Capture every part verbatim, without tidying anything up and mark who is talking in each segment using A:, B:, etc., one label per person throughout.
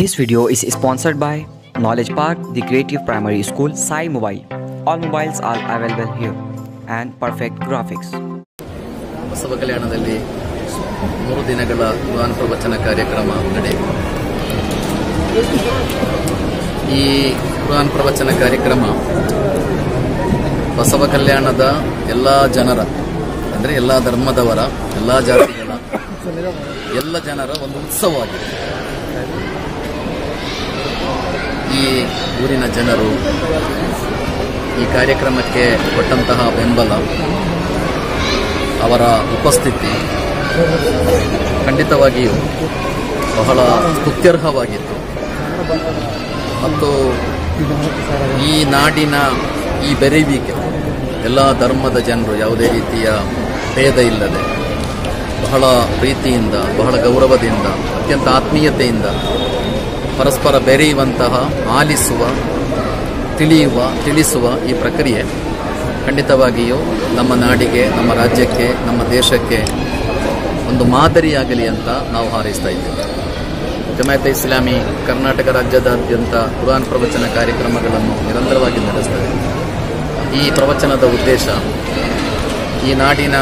A: This video is sponsored by Knowledge Park, the Creative Primary School, Sai Mobile. All mobiles are available here and perfect graphics.
B: Basava ಕಲ್ಯಾಣದಲ್ಲಿ ಮೂರು ದಿನಗಳ ಕುರಾನ್ ಪ್ರವಚನ ಕಾರ್ಯಕ್ರಮ ನಡೆಯಿತು. ಈ ಕುರಾನ್ ಪ್ರವಚನ ಕಾರ್ಯಕ್ರಮ ಬಸವ ಕಲ್ಯಾಣದ ಎಲ್ಲ ಜನರ ಅಂದರೆ ಎಲ್ಲ ಧರ್ಮದವರ ಎಲ್ಲ ಜಾತಿಗಳ ಎಲ್ಲ ಜನರ ಒಂದು ಉತ್ಸವವಾಗಿದೆ. ಈ ಊರಿನ ಜನರು ಈ ಕಾರ್ಯಕ್ರಮಕ್ಕೆ ಕೊಟ್ಟಂತಹ ಬೆಂಬಲ, ಅವರ ಉಪಸ್ಥಿತಿ ಖಂಡಿತವಾಗಿಯೂ ಬಹಳ ಸ್ತುತ್ಯರ್ಹವಾಗಿತ್ತು. ಮತ್ತು ಈ ನಾಡಿನ ಈ ಬೆರೆಯುವಿಕೆ ಎಲ್ಲ ಧರ್ಮದ ಜನರು ಯಾವುದೇ ರೀತಿಯ ಭೇದ ಇಲ್ಲದೆ ಬಹಳ ಪ್ರೀತಿಯಿಂದ, ಬಹಳ ಗೌರವದಿಂದ, ಅತ್ಯಂತ ಆತ್ಮೀಯತೆಯಿಂದ ಪರಸ್ಪರ ಬೆರೆಯುವಂತಹ, ಆಲಿಸುವ, ತಿಳಿಯುವ, ತಿಳಿಸುವ ಈ ಪ್ರಕ್ರಿಯೆ ಖಂಡಿತವಾಗಿಯೂ ನಮ್ಮ ನಾಡಿಗೆ, ನಮ್ಮ ರಾಜ್ಯಕ್ಕೆ, ನಮ್ಮ ದೇಶಕ್ಕೆ ಒಂದು ಮಾದರಿಯಾಗಲಿ ಅಂತ ನಾವು ಹಾರೈಸ್ತಾ ಇದ್ದೇವೆ. ಜಮಾಯತ್ ಇಸ್ಲಾಮಿ ಕರ್ನಾಟಕ ರಾಜ್ಯದಾದ್ಯಂತ ಕುರಾನ್ ಪ್ರವಚನ ಕಾರ್ಯಕ್ರಮಗಳನ್ನು ನಿರಂತರವಾಗಿ ನಡೆಸುತ್ತದೆ. ಈ ಪ್ರವಚನದ ಉದ್ದೇಶ ಈ ನಾಡಿನ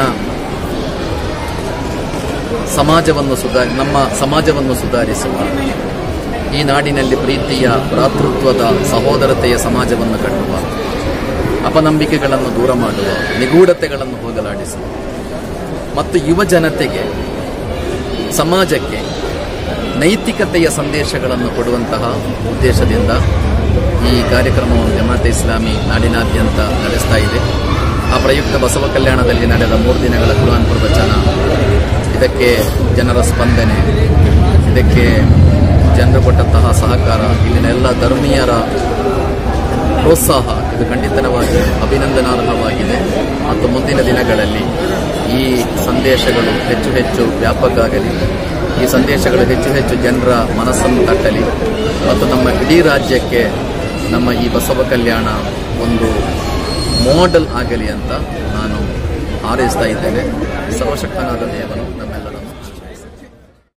B: ಸಮಾಜವನ್ನು ಸುಧಾರ ನಮ್ಮ ಸಮಾಜವನ್ನು ಸುಧಾರಿಸುವ, ಈ ನಾಡಿನಲ್ಲಿ ಪ್ರೀತಿಯ, ಭ್ರಾತೃತ್ವದ, ಸಹೋದರತೆಯ ಸಮಾಜವನ್ನು ಕಟ್ಟುವ, ಅಪನಂಬಿಕೆಗಳನ್ನು ದೂರ ಮಾಡುವ, ನಿಗೂಢತೆಗಳನ್ನು ಹೋಗಲಾಡಿಸುವ ಮತ್ತು ಯುವ ಜನತೆಗೆ, ಸಮಾಜಕ್ಕೆ ನೈತಿಕತೆಯ ಸಂದೇಶಗಳನ್ನು ಕೊಡುವಂತಹ ಉದ್ದೇಶದಿಂದ ಈ ಕಾರ್ಯಕ್ರಮವನ್ನು ಜಮಾತ್ ಇಸ್ಲಾಮಿ ನಾಡಿನಾದ್ಯಂತ ನಡೆಸ್ತಾ ಇದೆ. ಆ ಪ್ರಯುಕ್ತ ಬಸವ ಕಲ್ಯಾಣದಲ್ಲಿ ನಡೆದ ಮೂರು ದಿನಗಳ ಕುರಾನ್ ಪ್ರವಚನ, ಇದಕ್ಕೆ ಜನರ ಸ್ಪಂದನೆ, ಇದಕ್ಕೆ ಜನರು ಕೊಟ್ಟಂತಹ ಸಹಕಾರ, ಇಲ್ಲಿನ ಎಲ್ಲ ಧರ್ಮೀಯರ ಪ್ರೋತ್ಸಾಹ ಇದು ಖಂಡಿತವಾಗಿ ಅಭಿನಂದನಾರ್ಹವಾಗಿದೆ. ಮತ್ತು ಮುಂದಿನ ದಿನಗಳಲ್ಲಿ ಈ ಸಂದೇಶಗಳು ಹೆಚ್ಚು ಹೆಚ್ಚು ವ್ಯಾಪಕ ಆಗಲಿ, ಈ ಸಂದೇಶಗಳು ಹೆಚ್ಚು ಹೆಚ್ಚು ಜನರ ಮನಸ್ಸನ್ನು ತಟ್ಟಲಿ ಮತ್ತು ನಮ್ಮ ಇಡೀ ರಾಜ್ಯಕ್ಕೆ ನಮ್ಮ ಈ ಬಸವ ಕಲ್ಯಾಣ ಒಂದು ಮಾಡೆಲ್ ಆಗಲಿ ಅಂತ ನಾನು ಹಾರೈಸ್ತಾ ಇದ್ದೇನೆ. ಸರ್ವಶಕ್ತನಾದ ದೇವರು